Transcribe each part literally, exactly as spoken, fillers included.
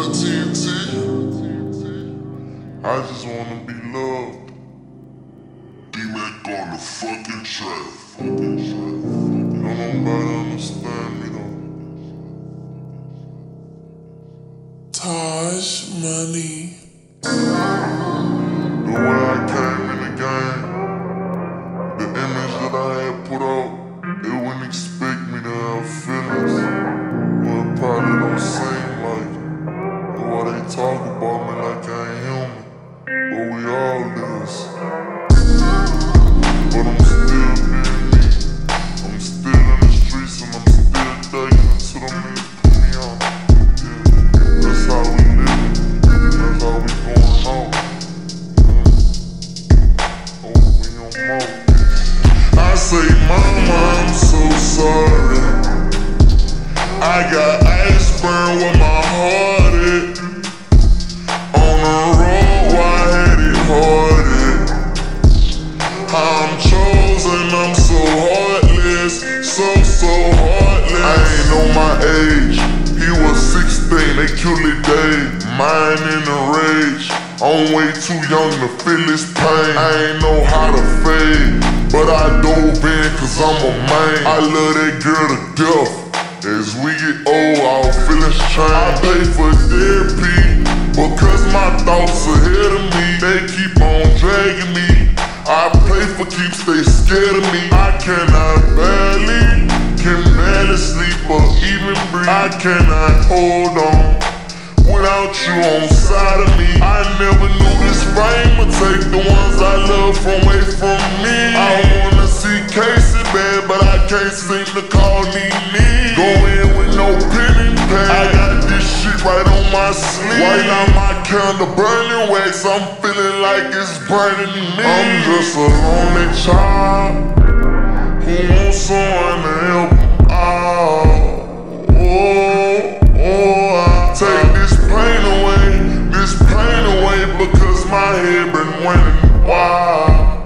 up, T N T? I just wanna be loved. D-Mac on the fucking track. Fucking track. Don't nobody understand me though. Taj Money. The way I came in the game, the image that I had put out, they wouldn't expect me to have feelings. Well, it probably don't seem like it. Why they talk about me like I ain't human, but we all is. But I'm still being me. I'm still in the streets and I'm still thugging until them niggas put me on. Yeah, that's how we living. That's how we going out. Yeah. Oh, we on mode. I say, mama, I'm so sorry. I got ice burn with my heart at. On the road, I had it hard. I'm chosen, I'm so heartless, so, so heartless. I ain't know my age, he was sixteen, they killed it dead. Mine in a rage, I'm way too young to feel this pain. I ain't know how to fade, but I dove in cause I'm a man. I love that girl to death. As we get old, our feelings change. I pay for therapy, because my thoughts ahead of me. They keep on dragging me. I pray for keeps, they scared of me. I cannot barely, can barely sleep or even breathe. I cannot hold on without you on side of me. I never knew this fame would take the ones I love from away from me. I wanna see Casey bad, but I can't seem to call Nene. Go in with no pen and pad, I got this shit right on my sleeve. Right now my candle burning wax, I'm feeling like it's burning me. I'm just a lonely child who wants someone to help him out. Oh, oh, I take this pain away, this pain away, because my head been winning. Why,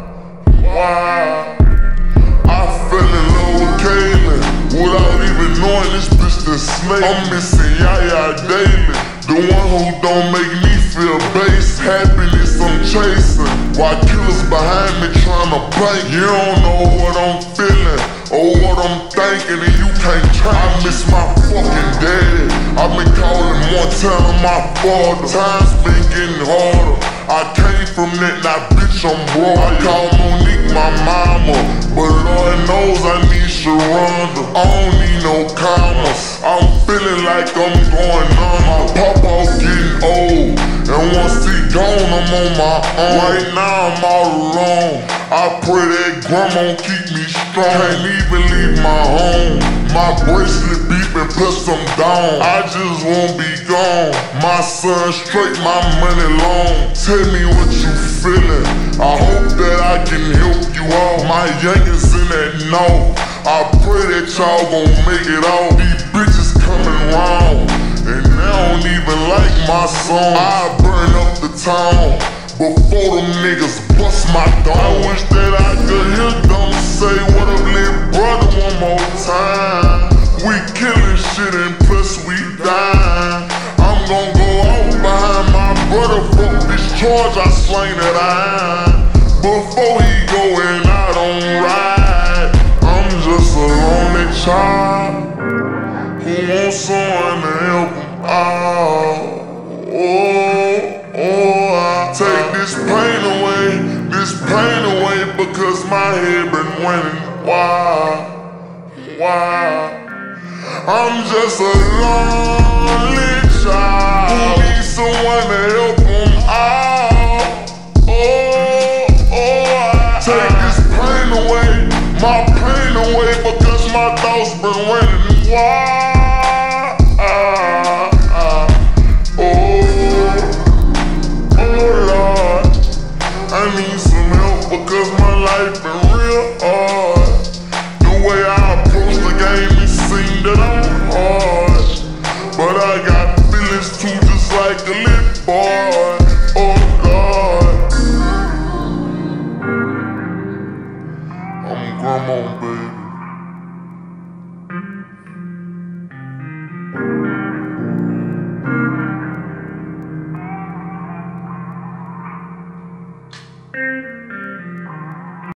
why? I fell in love with Kaylin without even knowing this bitch the snake. I'm missing Yaya daily, the one who don't make me feel base. Happiness I'm chasing, while killers behind me tryna blank. You don't know what I'm feeling or what I'm thinking, and you can't try. I miss my fucking dad. I've been calling Montana my father. Times been getting harder. I came from that, now bitch I'm broke. I call Monique my mama, but Lord knows I need Sharonda. I don't need no commas. I'm feeling like I'm going on. My papa's getting old, and once he gone, I'm on my own. Right now I'm all alone. I pray that grandma keep me strong. Can't even leave my home. My bracelet beeping, plus I'm gone. I just won't be gone. My son straight, my money long. Tell me what you feeling. I hope that I can help you out. My youngins in that north, I pray that y'all gon' make it out. These bitches coming round, and they don't even like my song. I burn up the town before them niggas bust my dome. I wish that I could hear them say what up, little brother, one more time. We killing shit and plus we dying. I'm gon' go out behind my brother, fuck this charge I slain that I. Before he go and I don't ride. I'm just a lonely child who wants someone to help him out. Oh, oh, I take this pain away, this pain away, because my head been winning. Why, why? I'm just a lonely child who needs someone to help him out. Oh, oh, I take this pain away, my pain away, because my thoughts been running. Why? I need some help because my life been real hard. The way I approach the game, it seemed that I'm hard, but I got feelings too, just like a little boy.